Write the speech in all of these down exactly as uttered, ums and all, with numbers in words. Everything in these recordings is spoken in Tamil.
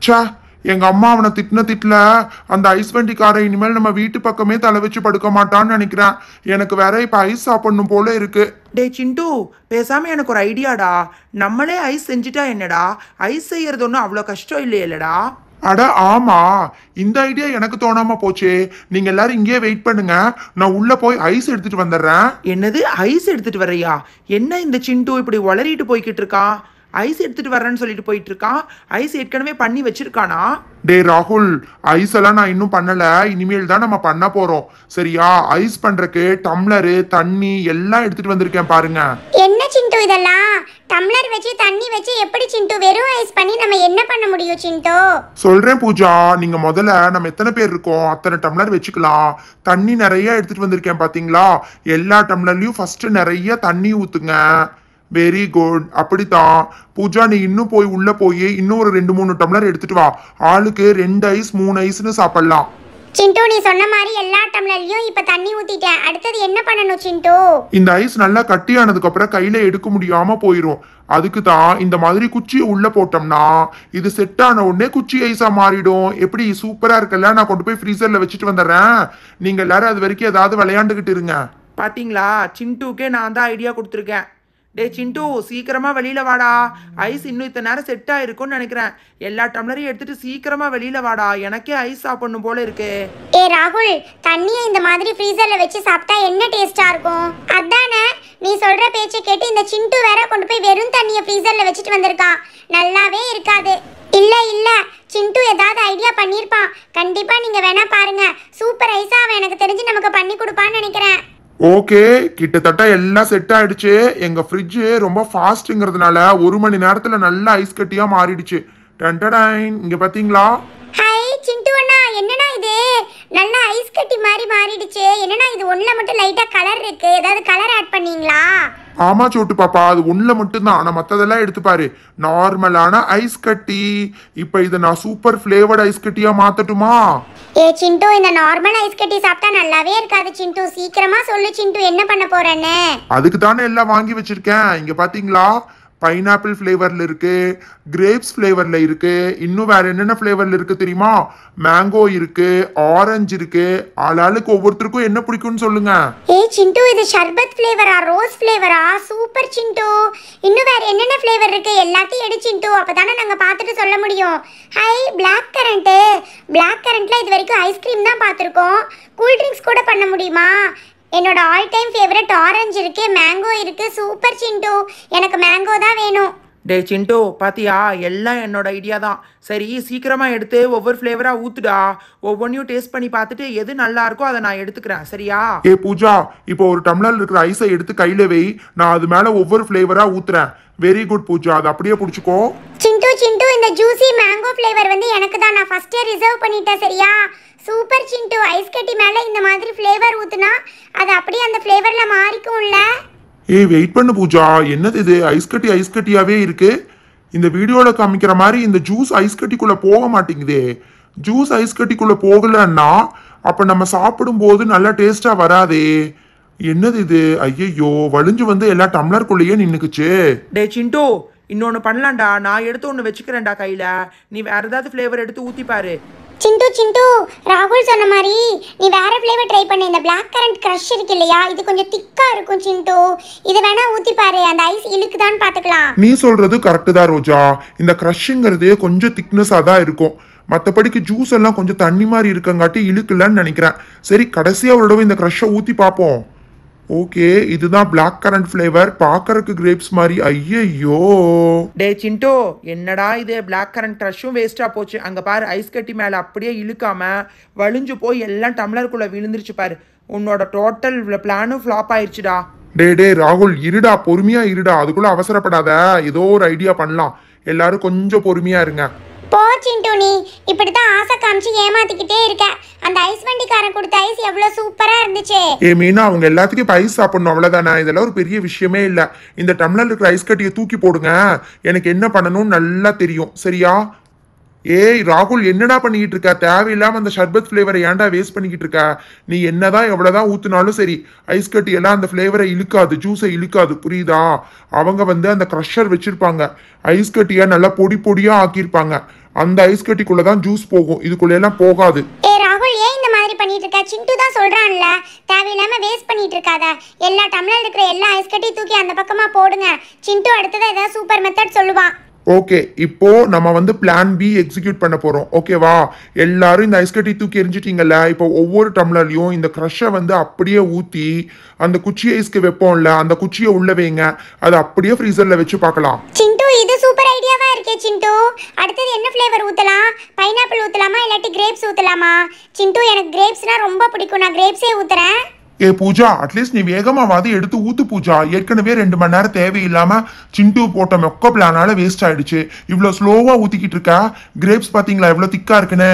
சா, எங்க அம்மா அவனை திட்டின திட்டல அந்த ஐஸ் வண்டிக்கார இனிமேல் நம்ம வீட்டு பக்கமே தலை வச்சு படுக்க மாட்டான்னு நினைக்கிறேன். எனக்கு வேற இப்ப ஐஸ் சாப்பிடணும் போல இருக்கு. டே சிண்டு, பேசாம எனக்கு ஒரு ஐடியாடா. நம்மளே ஐஸ் செஞ்சுட்டா என்னடா? ஐஸ் செய்யறது ஒன்றும் அவ்வளோ கஷ்டம் இல்லையல்லடா. அட ஆமா, இந்த ஐடியா எனக்கு தோணாம போச்சு. நீங்க எல்லாரும் இங்கேயே வெயிட் பண்ணுங்க, நான் உள்ள போய் ஐஸ் எடுத்துட்டு வந்துடுறேன். என்னது ஐஸ் எடுத்துட்டு வர்றியா? என்ன இந்த சிண்டு இப்படி உளறிட்டு போய்கிட்டு இருக்கான்? ஐஸ் எடுத்துட்டு வர்றேன்னு சொல்லிட்டு போயிட்டு இருக்கான். ஐஸ் ஏற்கனவே பண்ணி வச்சிருக்கானா? டே ராகுல், ஐஸ் எல்லாம் நான் இன்னும் பண்ணல, இனிமேல் தான் நம்ம பண்ண போறோம். சரியா? ஐஸ் பண்றதுக்கு டம்ளரு தண்ணி எல்லாம் எடுத்துட்டு வந்திருக்கேன் பாருங்க. என்ன சிண்டு இதெல்லாம்? டம்ளர் வச்சு தண்ணி வச்சு எப்படி சிண்டு வெறும் ஐஸ் பண்ணி நம்ம என்ன பண்ண முடியும் சிண்டு? சொல்றேன் பூஜா, நீங்க முதல்ல நம்ம எத்தனை பேர் இருக்கோம் அத்தனை டம்ளர் வச்சுக்கலாம். தண்ணி நிறைய எடுத்துட்டு வந்திருக்கேன் பாத்தீங்களா? எல்லா டம்ளர்லயும் ஃபர்ஸ்ட் நிறைய தண்ணி ஊத்துங்க. Very good. அப்படித்தான் பூஜா, நீ இன்னும் போய் உள்ள போய் இன்னும் ஒரு ரெண்டு மூணு டம்ளர் எடுத்துட்டு வா. ஆளுக்கு ரெண்டு ஐஸ் மூணு ஐஸ்னு சாப்பிடலாம். சிண்டு, நீ சொன்ன மாதிரி எல்லா டம்ளர்லயும் இப்ப தண்ணி ஊத்திட்டேன். அடுத்தது என்ன பண்ணணும் சிண்டு? இந்த ஐஸ் நல்லா கட்டியானதுக்கு அப்புறம் கையில எடுக்க முடியாம போயிரும். அதுக்கு தான் இந்த மாதிரி குச்சியை உள்ள போட்டோம்னா இது செட் ஆன உடனே குச்சி ஐஸா மாறிடும். எப்படி சூப்பரா இருக்குல்ல? நான் கொண்டு போய் ஃப்ரீசர்ல வச்சுட்டு வந்துடுறேன். நீங்க எல்லாரும் அது வரைக்கும் ஏதாவது விளையாண்டுகிட்டு இருங்க. பாத்தீங்களா, சிண்டுக்கே நான் தான் ஐடியா கொடுத்துருக்கேன். டே சிண்டு, சீக்கிரமா வெளியில வாடா. ஐஸ் இன்னும் இத்தனை நேரம் செட் ஆயிருக்கும்னு நினைக்கிறேன். எல்லா டம்ளரையும் எடுத்துட்டு சீக்கிரமா வெளியில வாடா. எனக்கே ஐஸ் சாப்பிடணும் போல இருக்கு. ஏ ராகுல், தண்ணியை இந்த மாதிரி ஃப்ரீசர்ல வச்சு சாப்பிட்டா என்ன டேஸ்டா இருக்கும்? அதானே நீ சொல்ற பேச்சை கேட்டு இந்த சிண்டு வேற கொண்டு போய் வெறும் தண்ணியை ஃப்ரீசர்ல வச்சுட்டு வந்திருக்கான். நல்லாவே இருக்காது. இல்ல இல்ல, சிண்டு ஏதாவது ஐடியா பண்ணிருப்பான். கண்டிப்பா நீங்க வேணா பாருங்க. சூப்பர் ஐஸா அவன் எனக்கு தெரிஞ்சு நமக்கு பண்ணி கொடுப்பான்னு நினைக்கிறேன். ஓகே, கிட்டத்தட்ட எல்லாம் செட் ஆயிடுச்சு. எங்க ஃப்ரிட்ஜ் ரொம்ப ஃபாஸ்ட்ங்கிறதுனால ஒரு மணி நேரத்துல நல்ல ஐஸ் கட்டியா மாறிடுச்சு. டன்டடைன், இங்க பாத்தீங்களா? ஹாய் சிண்டு அண்ணா, என்னடா இது? நல்ல ஐஸ் கட்டி மாதிரி மாறிடுச்சு. என்னடா இது? ஒண்ணுல மட்டும் லைட்டா கலர் இருக்கு. ஏதாவது கலர் ஆட் பண்ணீங்களா? ஆமா சோட்டு பாப்பா, அது ஒண்ணுல மட்டும்தான். ஆனா மத்ததெல்லாம் எடுத்து பாரு, நார்மலான ஐஸ் கட்டி. இப்ப இதை நான் சூப்பர் ஃபிளேவர்ட் ஐஸ் கட்டியா மாத்தட்டுமா? ஏ சிண்டு, இந்த நார்மல் ஐஸ் கட்டி சாப்பிட்டா நல்லாவே இருக்காது சிண்டு. சீக்கிரமா சொல்லு சிண்டு, என்ன பண்ண போறேன்னு. அதுக்கு தானே எல்லாம் வாங்கி வச்சிருக்கேன். இங்க பாத்தீங்களா? பைனாப்பிள் ஃப்ளேவர்ல இருக்கு, கிரேப்ஸ் ஃப்ளேவர்ல இருக்கு, இன்னும் வேற என்னென்ன ஃப்ளேவர்ல இருக்கு தெரியுமா? மேங்கோ இருக்கு, ஆரஞ்சு இருக்கு. ஆளாளுக்கு ஒவ்வொருத்தருக்கும் என்ன பிடிக்கும்னு சொல்லுங்க. ஏ சிண்டு, இது ஷர்பத் ஃப்ளேவரா, ரோஸ் ஃப்ளேவரா? சூப்பர் சிண்டு. இன்னும் வேற என்னென்ன ஃப்ளேவர் இருக்கு? எல்லாத்தையும் எடு சிண்டு, அப்பதானே நாங்க பார்த்துட்டு சொல்ல முடியும். High, black currant. பிளாக் கரண்ட்ல இது வரைக்கும் ஐஸ்கிரீம் தான் பார்த்துருக்கோம். கூல் ட்ரிங்க்ஸ் கூட பண்ண முடியுமா? என்னோட ஆல் டைம் ஃபேவரட் ஆரஞ்சு இருக்கு, மேங்கோ இருக்கு. சூப்பர் சிண்டு, எனக்கு மேங்கோ தான் வேணும். டே சிண்டு, பாத்தியா, எல்லாம் என்னோட ஐடியா தான். சரி, சீக்கிரமா எடுத்து ஒவ்வொரு ஃப்ளேவரா ஊத்துடா. ஒவ்வொன்றையும் டேஸ்ட் பண்ணி பார்த்துட்டு எது நல்லா இருக்கோ அதை நான் எடுத்துக்கிறேன். சரியா? ஏ பூஜா, இப்போ ஒரு டம்ளர்ல இருக்கிற ஐஸை எடுத்து கையில வை. நான் அது மேல ஒவ்வொரு ஃப்ளேவரா ஊத்துறேன். வெரி குட் பூஜா, அதை அப்படியே பிடிச்சிக்கோ. சிண்டு சிண்டு, இந்த ஜூசி மேங்கோ ஃப்ளேவர் வந்து எனக்கு தான். நான் ஃபர்ஸ்டே ரிசர்வ் பண்ணிட்டேன். சரியா? சூப்பர் சிண்டு, ஐஸ் கட்டி மேல இந்த மாதிரி ஃப்ளேவர் ஊத்துனா அது அப்படியே அந்த ஃப்ளேவர்ல மாறிக்கும்ல. ஏய் வெயிட் பண்ணு பூஜா, என்னது இது? ஐஸ் கட்டி ஐஸ் கட்டியாவே இருக்கு. இந்த வீடியோல காமிக்கிற மாதிரி இந்த ஜூஸ் ஐஸ் கட்டிக்குள்ள போக மாட்டேங்குதே. ஜூஸ் ஐஸ் கட்டிக்குள்ள போகலன்னா அப்ப நம்ம சாப்பிடும் போது நல்லா டேஸ்டா வராதே. என்னது இது? ஐயோ, வலிஞ்சு வந்து எல்லா டம்ளருக்குள்ளேயே நின்னுக்குச்சு. டே சிண்டு, இன்னொன்னு பண்ணலாம்டா. நான் எடுத்து ஒன்று வச்சுக்கிறேன்டா கையில. நீ வேற ஏதாவது ஃப்ளேவர் எடுத்து ஊத்தி பாரு. சிண்டு சிண்டு, ராகுல் சொன்ன மாதிரி நீ வேற ஃப்ளேவர் ட்ரை பண்ணு. இந்த பிளாக் கரண்ட் கிரஷ் இருக்கு இல்லையா, இது கொஞ்சம் திக்கா இருக்கும் சிண்டு. இது வேணா ஊத்தி பாரு, அந்த ஐஸ் இழுக்குதான்னு பாத்துக்கலாம். நீ சொல்றது கரெக்ட் தான் ரோஜா. இந்த கிரஷ்ங்கிறது கொஞ்சம் திக்னஸா தான் இருக்கும். மற்றபடிக்கு ஜூஸ் எல்லாம் கொஞ்சம் தண்ணி மாதிரி இருக்கங்காட்டி இழுக்கலன்னு நினைக்கிறேன். சரி, கடைசியா ஒரு தடவை இந்த கிரஷை ஊத்தி பார்ப்போம். ஓகே, இதுதான் பிளாக் கரண்ட் ஃப்ளேவர். பார்க்கறதுக்கு கிரேப்ஸ் மாதிரி. ஐயோ டே சிண்டு, என்னடா இது? பிளாக் கரண்ட் க்ரஷும் வேஸ்டா போச்சு. அங்க பாரு, ஐஸ் கட்டி மேல அப்படியே இழுக்காம வலிஞ்சு போய் எல்லாம் டம்ளருக்குள்ள விழுந்துருச்சு பாரு. உன்னோட டோட்டல் பிளானும் ஃப்ளாப் ஆயிடுச்சுடா. டே டே ராகுல், இருடா, பொறுமையா இருடா. அதுக்குள்ள அவசரப்படாத. ஏதோ ஒரு ஐடியா பண்ணலாம். எல்லாரும் கொஞ்சம் பொறுமையா இருங்க. போ சிண்டு, நீ இப்படித்தான் ஆசை காமிச்சு ஏமாத்திக்கிட்டே இருக்க. அந்த ஐஸ் வண்டிக்காரன் கொடுத்த ஐஸ் எவ்வளவு சூப்பரா இருந்துச்சு. ஏ மீனா, அவங்க எல்லாத்துக்கும் இப்போ ஐஸ் சாப்பிடணும், அவ்வளவுதானே. இதெல்லாம் ஒரு பெரிய விஷயமே இல்லை. இந்த டம்ளர்ல இருக்கிற ஐஸ் கட்டியை தூக்கி போடுங்க. எனக்கு என்ன பண்ணணும்னு நல்லா தெரியும். சரியா? ஏய் ராகுல், என்னடா பண்ணிக்கிட்டு இருக்க? தேவையில்லாம அந்த ஷர்பத் ஃப்ளேவரை ஏன்டா வேஸ்ட் பண்ணிக்கிட்டு இருக்க? நீ என்னதான் எவ்வளவுதான் ஊத்துனாலும் சரி, ஐஸ் கட்டி எல்லாம் அந்த ஃப்ளேவரை இழுக்காது, ஜூஸை இழுக்காது. புரியுதா? அவங்க வந்து அந்த க்ரஷர் வச்சிருப்பாங்க, ஐஸ் கட்டியா நல்லா பொடி பொடியா ஆக்கியிருப்பாங்க. அந்த ஐஸ் கட்டிக்குள்ள தான் ஜூஸ் போகும், இதுக்குள்ள எல்லாம் போகாது. ஏ ராகுல், ஏன் இந்த மாதிரி பண்ணிட்டு இருக்க? சிண்டு தான் சொல்றான்ல, தேவையில்லாம வேஸ்ட் பண்ணிட்டு இருக்காத. எல்லா டம்ளர் இருக்கிற எல்லா ஐஸ் கட்டி தூக்கி அந்த பக்கமா போடுங்க. சிண்டு அடுத்ததா ஏதாவது சூப்பர் மெத்தட் சொல்லுவான். ஓகே, இப்போ நம்ம வந்து பிளான் பி எக்ஸிக்யூட் பண்ண போறோம். ஓகேவா? எல்லாரும் இந்த ஐஸ் கட்டி தூக்கி எரிஞ்சிட்டீங்கல்ல, இப்போ ஒவ்வொரு டம்ளர்லையும் இந்த க்ரஷை வந்து அப்படியே ஊத்தி அந்த குச்சி ஐஸ்க்கு வைப்போம்ல, அந்த குச்சியை உள்ள வைங்க. அதை அப்படியே ஃப்ரீசர்ல வச்சு பார்க்கலாம். சிண்டு, இது சூப்பர் ஐடியாவா இருக்கே சிண்டு. அடுத்தது என்ன ஃப்ளேவர் ஊத்தலாம்? பைனாப்பிள் ஊத்தலாமா இல்லாட்டி கிரேப்ஸ் ஊத்தலாமா? சிண்டு, எனக்கு கிரேப்ஸ்னா ரொம்ப பிடிக்கும், நான் கிரேப்ஸே ஊத்துறேன். ஏ பூஜா, அட்லீஸ்ட் நீ வேகமாவது எடுத்து ஊத்து பூஜா. ஏற்கனவே ரெண்டு மணி நேரம் தேவையில்லாம சிண்டு போட்ட மொக்க பிளானால வேஸ்ட் ஆயிடுச்சு. இவ்வளோ ஸ்லோவா ஊத்திக்கிட்டு இருக்க. கிரேப்ஸ் பாத்தீங்களா எவ்வளோ திக்கா இருக்குன்னு?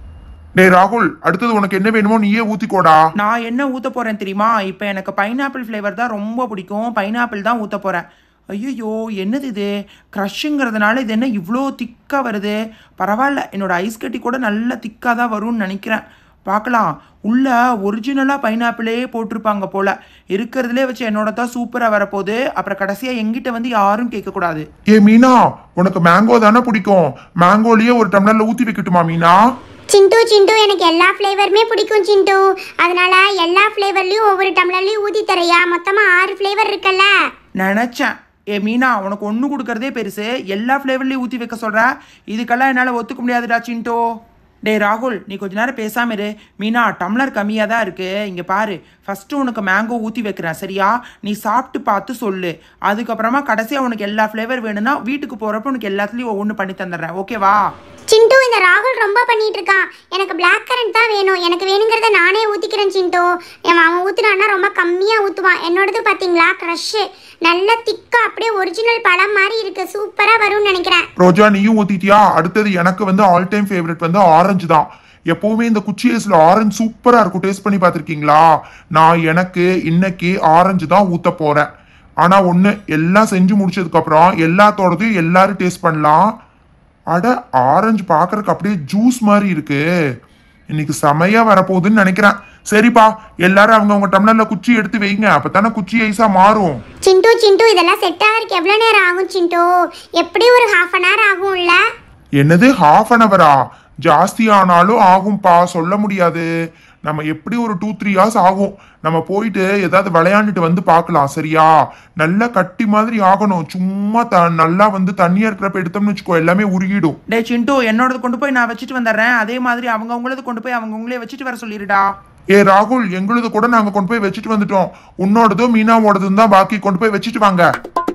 டே ராகுல், அடுத்தது உனக்கு என்ன வேணுமோ நீயே ஊத்திக்கோடா. நான் என்ன ஊத்த போறேன் தெரியுமா? இப்போ எனக்கு பைனாப்பிள் ஃப்ளேவர் தான் ரொம்ப பிடிக்கும், பைனாப்பிள் தான் ஊத்த போறேன். ஐயோ, என்னது இது? க்ரஷ்ஷுங்கிறதுனால இது என்ன இவ்வளோ திக்காக வருது? பரவாயில்ல, என்னோட ஐஸ் கட்டி கூட நல்ல திக்காக தான் வரும்னு நினைக்கிறேன். பார்க்கலாம். உள்ள ஒரிஜினலாக பைனாப்பிளே போட்டிருப்பாங்க போல. இருக்கிறதுலே வச்சு என்னோட தான் சூப்பராக வரப்போகுது. அப்புறம் கடைசியாக எங்கிட்ட வந்து யாரும் கேட்கக்கூடாது. ஏ மீனா, உனக்கு மேங்கோ தானே பிடிக்கும்? மேங்கோலயே ஒரு டம்ளர்ல ஊத்தி வைக்கட்டுமா மீனா? சிண்டு சிண்டு, எனக்கு எல்லா ஃப்ளேவருமே பிடிக்கும் சிண்டு. அதனால எல்லா ஃப்ளேவர்லையும் ஒவ்வொரு டம்ளர்லையும் ஊற்றி தரையா? மொத்தமாக ஆறு ஃப்ளேவர் இருக்குல்ல? நினச்சேன். ஏ மீனா, உனக்கு ஒன்று கொடுக்கறதே பெருசு, எல்லா ஃப்ளேவர்லேயும் ஊற்றி வைக்க சொல்கிற. இதுக்கெல்லாம் என்னால் ஒத்துக்க முடியாதுடா சிண்டோ. டே ராகுல், நீ கொஞ்ச நேரம் பேசாம இரு. மீனா, டம்ளர் கம்மியாக தான் இருக்குது. இங்கே பாரு, ஃபஸ்ட்டு உனக்கு மேங்கோ ஊற்றி வைக்கிறேன் சரியா? நீ சாப்பிட்டு பார்த்து சொல்லு. அதுக்கப்புறமா கடைசியாக உனக்கு எல்லா ஃப்ளேவர் வேணும்னா வீட்டுக்கு போகிறப்ப உனக்கு எல்லாத்துலேயும் ஒவ்வொன்று பண்ணி தந்துடுறேன். ஓகேவா? சிண்டு, இந்த ராகுல் ரொம்ப பண்ணிட்டு இருக்கான். எனக்கு பிளாக் கரண்ட் தான் வேணும். எனக்கு வேணுங்கிறத நானே ஊற்றிக்கிறேன் சிண்டு. அவன் ஊற்றினான்னா ரொம்ப கம்மியாக ஊற்றுவான். என்னோடது பார்த்தீங்களா, க்ரஷ்ஷு நல்ல திக்கா அப்படியே ஒரிஜினல் பழம் மாதிரி இருக்கு. சூப்பராக வரும்னு நினைக்கிறேன். ரோஜா, நீயும் ஊத்திட்டியா? அடுத்தது எனக்கு வந்து ஆல் டைம் ஃபேவரட் வந்து ஆரஞ்சு தான். எப்பவுமே இந்த குச்சி ஐஸ்ல ஆரஞ்சு சூப்பரா இருக்கும். டேஸ்ட் பண்ணி பார்த்துருக்கீங்களா? நான் எனக்கு இன்னைக்கு ஆரஞ்சு தான் ஊத்த போறேன். ஆனா ஒண்ணு, எல்லாம் செஞ்சு முடிச்சதுக்கு அப்புறம் எல்லாத்தோடதையும் எல்லாரும் டேஸ்ட் பண்ணலாம். அட, ஆரஞ்சு பார்க்கறதுக்கு அப்படியே ஜூஸ் மாதிரி இருக்கு. இன்னைக்கு செமையா வரப்போகுதுன்னு நினைக்கிறேன். சரிப்பா, எல்லாரும் அவங்க அவங்க டம்ளர்ல குச்சி எடுத்து வைங்க, அப்பதானே குச்சி ஐஸா மாறும். சிண்டு சிண்டு, இதெல்லாம் செட் ஆகிறதுக்கு எவ்வளோ நேரம் ஆகும் சிண்டு? எப்படி ஒரு ஹாஃப் அன் ஹவர் ஆகும்ல? என்னது ஹாஃப் அன் ஹவரா? ஜாஸ்தி ஆனாலும் ஆகும்பா, சொல்ல முடியாது. நம்ம எப்படி ஒரு டூ த்ரீ ஹவர்ஸ் ஆகும். நம்ம போயிட்டு ஏதாவது விளையாண்டுட்டு வந்து பார்க்கலாம் சரியா? நல்லா கட்டி மாதிரி ஆகணும். சும்மா த நல்லா வந்து தண்ணியா இருக்கிறப்ப எடுத்தோம்னு வச்சுக்கோ, எல்லாமே உருகிடும். டே சிண்டு, என்னோடது கொண்டு போய் நான் வச்சுட்டு வந்துடுறேன். அதே மாதிரி அவங்க அவங்களது கொண்டு போய் அவங்க அவங்களே வச்சுட்டு வர சொல்லிடுடா. ஏ ராகுல், எங்களது கூட நாங்க கொண்டு போய் வச்சுட்டு வந்துட்டோம். உன்னோடதும் மீனாவோடதும் தான் பாக்கி. கொண்டு போய் வச்சுட்டு வாங்க.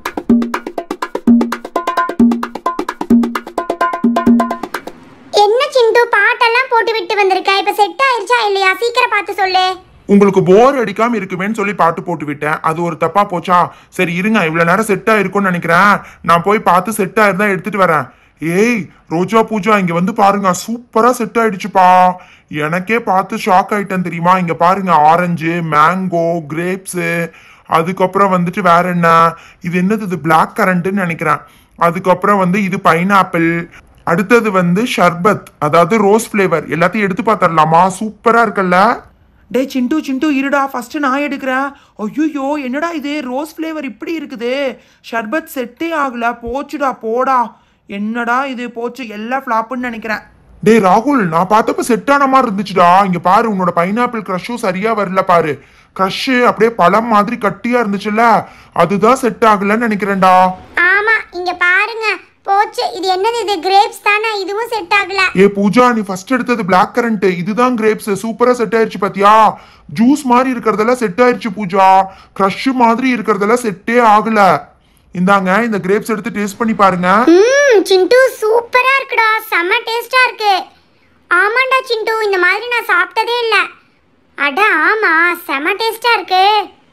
என்ன சிண்டு, பாட்டெல்லாம் போட்டு விட்டு வந்திருக்க. இப்ப செட் ஆயிருச்சா இல்லையா? சீக்கிரம் பார்த்து சொல்லு. உங்களுக்கு போர் அடிக்காம இருக்குமேன்னு சொல்லி பாட்டு போட்டு விட்டேன். அது ஒரு தப்பா போச்சா? சரி இருங்க, இவ்வளவு நேரம் செட் ஆயிருக்கும்னு நினைக்கிறேன். நான் போய் பார்த்து செட் ஆயிருந்தா எடுத்துட்டு வரேன். ஏய் ரோஜா பூஜா, இங்க வந்து பாருங்க, சூப்பரா செட் ஆயிடுச்சுப்பா. எனக்கே பார்த்து ஷாக் ஆயிட்டேன் தெரியுமா? இங்க பாருங்க, ஆரஞ்சு, மேங்கோ, கிரேப்ஸ், அதுக்கப்புறம் வந்துட்டு வேற என்ன, இது என்னது, இது பிளாக் கரண்ட்னு நினைக்கிறேன். அதுக்கப்புறம் வந்து இது பைனாப்பிள், அடுத்தது வந்து ஷர்பத், அதாவது ரோஸ் ஃபிளேவர். எல்லாத்தையும் எடுத்து பார்த்துடலாமா? சூப்பரா இருக்குல்ல? டே சிண்டு சிண்டு, இருடா, ஃபஸ்ட்டு நான் எடுக்கிறேன். ஐயோ, என்னடா இது, ரோஸ் ஃப்ளேவர் இப்படி இருக்குது. ஷர்பத் செட்டே ஆகல. போச்சுடா, போடா. என்னடா இது, போச்சு, எல்லாம் ஃப்ளாப்புன்னு நினைக்கிறேன். டே ராகுல், நான் பார்த்தப்ப செட் ஆன மாதிரி இருந்துச்சுடா. இங்க பாரு, உன்னோட பைனாப்பிள் க்ரஷும் சரியா வரல பாரு. க்ரஷ் அப்படியே பழம் மாதிரி கட்டியா இருந்துச்சுல்ல, அதுதான் செட் ஆகலன்னு நினைக்கிறேன்டா. ஆமா, இங்க பாருங்க, போச்சு. இது என்னது, இது கிரேப்ஸ் தானே? இதுவும் செட் ஆகல. ஏ பூஜா, நீ ஃபர்ஸ்ட் எடுத்தது பிளாக் கரண்ட், இதுதான் கிரேப்ஸ். சூப்பரா செட் ஆயிருச்சு பாத்தியா? ஜூஸ் மாதிரி இருக்கிறதெல்லாம் செட் ஆயிருச்சு பூஜா. க்ரஷ் மாதிரி இருக்கிறதெல்லாம் செட்டே ஆகல. இந்தாங்க, இந்த கிரேப்ஸ் எடுத்து டேஸ்ட் பண்ணி பாருங்க. ம் சிண்டு, சூப்பரா இருக்குடா, செம டேஸ்டா இருக்கு. ஆமாண்டா சிண்டு, இந்த மாதிரி நான் சாப்பிட்டதே இல்ல. அட ஆமா, செம டேஸ்டா இருக்கு.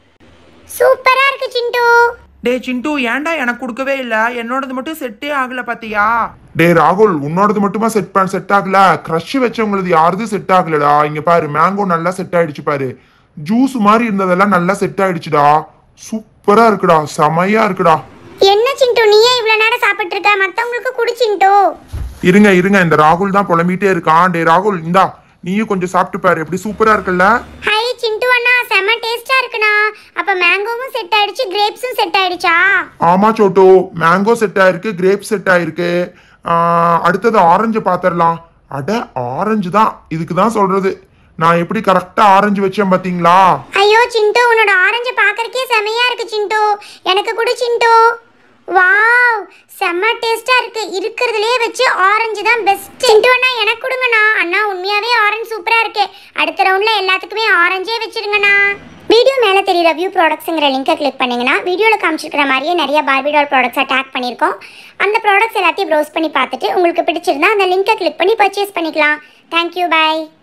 சூப்பரா இருக்கு சிண்டு. டே சிண்டு, ஏன்டா எனக்கு கொடுக்கவே இல்லை? என்னோடது மட்டும் செட்டே ஆகல பாத்தியா? டே ராகுல், உன்னோடது மட்டுமா செட் பண்ண செட் ஆகல? க்ரஷ் வச்சவங்களது யாருது செட் ஆகலடா. இங்க பாரு, மேங்கோ நல்லா செட் ஆயிடுச்சு பாரு. ஜூஸ் மாதிரி இருந்ததெல்லாம் நல்லா செட் ஆயிடுச்சுடா. சூப்பரா இருக்குடா, செமையா இருக்குடா. என்ன சிண்டு, நீயே இவ்வளவு நேரம் சாப்பிட்டு இருக்க? மத்தவங்களுக்கு குடு சிண்டு. இருங்க இருங்க, இந்த ராகுல் தான் புலம்பிட்டே இருக்கான். டே ராகுல், இந்தா நீயும் கொஞ்சம் சாப்பிட்டு பாரு, எப்படி சூப்பரா இருக்குல்ல? ஹை சிண்டு அண்ணா, செம டேஸ்டா இருக்குண்ணா. அப்ப மேங்கோவும் செட் ஆயிடுச்சு, கிரேப்ஸும் செட் ஆயிடுச்சா? ஆமா சோட்டோ, மேங்கோ செட் ஆயிருக்கு, கிரேப் செட் ஆயிருக்கு. அடுத்தது ஆரஞ்சு பார்த்துடலாம். அட ஆரஞ்சு தான், இதுக்கு தான் சொல்றது. நான் எப்படி கரெக்டா ஆரஞ்சு வச்சேன் பாத்தீங்களா? ஐயோ சிண்டு, உன்னோட ஆரஞ்சு பார்க்கறக்கே செமையா இருக்கு சிண்டு. எனக்கு கொடு சிண்டு. வாவ், செம்ம டேஸ்டா இருக்கு. இருக்கிறதுலே வச்சு ஆரஞ்சு தான் பெஸ்ட். சிண்டு அண்ணா எனக்கு கொடுங்கண்ணா. அண்ணா உண்மையாவே ஆரஞ்சு சூப்பரா இருக்கு. அடுத்த ரவுண்ட்ல எல்லாத்துக்குமே ஆரஞ்சே வச்சிருங்கண்ணா. வீடியோ மேலே தெரியுற வியூ ப்ராடக்ட்ஸுங்கிற லிங்கை கிளிக் பண்ணிங்கன்னா வீடியோவில் காமிச்சிருக்கிற மாதிரியே நிறைய பார்பி டால் ப்ராடக்ட்ஸை டேக் பண்ணியிருக்கோம். அந்த ப்ராடக்ட்ஸ் எல்லாத்தையும் ப்ரௌஸ் பண்ணி பார்த்துட்டு உங்களுக்கு பிடிச்சிருந்தா அந்த லிங்கை கிளிக் பண்ணி பர்ச்சேஸ் பண்ணிக்கலாம். தேங்க்யூ, பாய்.